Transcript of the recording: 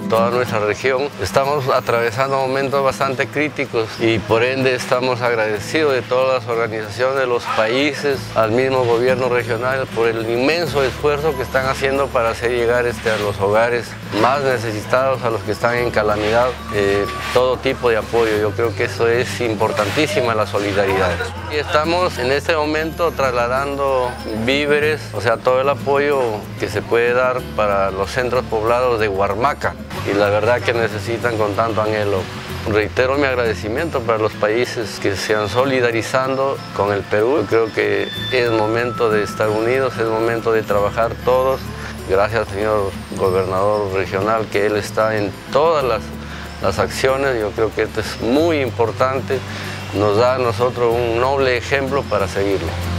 toda nuestra región. Estamos atravesando momentos bastante críticos y por ende estamos agradecidos de todas las organizaciones de los países, al mismo gobierno regional por el inmenso esfuerzo que están haciendo para hacer llegar a los hogares más necesitados, a los que están en calamidad, todo tipo de apoyo. Yo creo que eso es importantísima, la solidaridad. Y estamos en este momento trasladando víveres, o sea, todo el apoyo que se puede dar para los centros poblados de Huarmaca, y la verdad que necesitan con tanto anhelo. Reitero mi agradecimiento para los países que se han solidarizando con el Perú. Yo creo que es momento de estar unidos, es momento de trabajar todos. Gracias, señor gobernador regional, que él está en todas las acciones. Yo creo que esto es muy importante, nos da a nosotros un noble ejemplo para seguirlo.